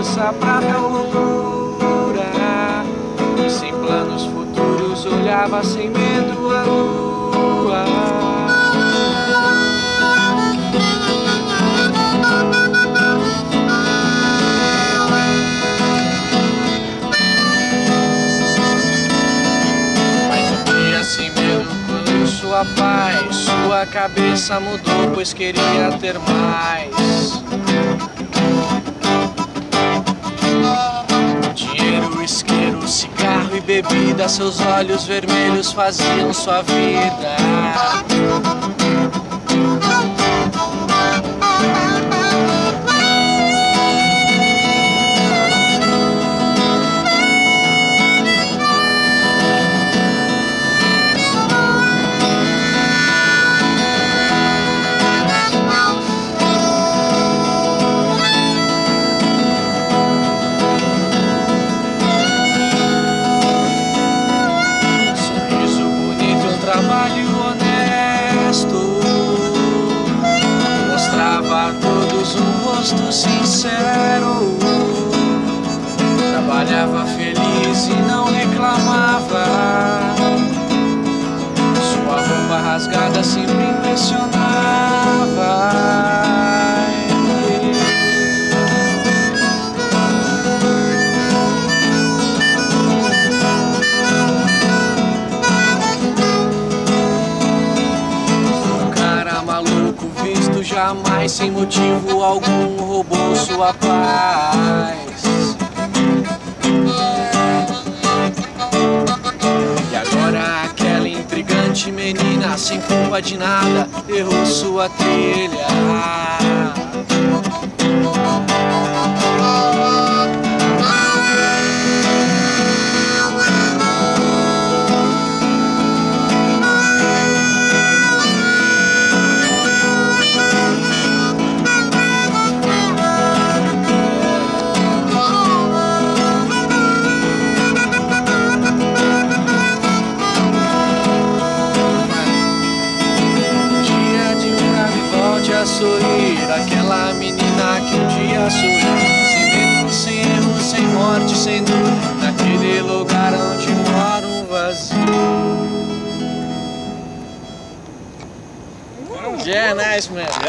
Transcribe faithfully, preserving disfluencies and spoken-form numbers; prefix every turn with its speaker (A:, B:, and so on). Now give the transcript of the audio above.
A: força pra tal loucura, e sem planos futuros olhava sem medo a lua. Mas um dia sem medo quando sua paz, sua cabeça mudou, pois queria ter mais. Dinheiro, isqueiro, cigarro e bebida, seus olhos vermelhos faziam sua vida. Trabalho honesto mostrava a todos um rosto sincero. Trabalhava feliz e não reclamava. Sua roupa rasgada sempre impressionava. Jamais, sem motivo algum, roubou sua paz. E agora aquela intrigante menina, sem culpa de nada, errou sua trilha. Sorrir, aquela menina que um dia sorriu, sem medo, sem erro, sem morte, sem dor, naquele lugar onde mora um vazio. Yeah, nice man.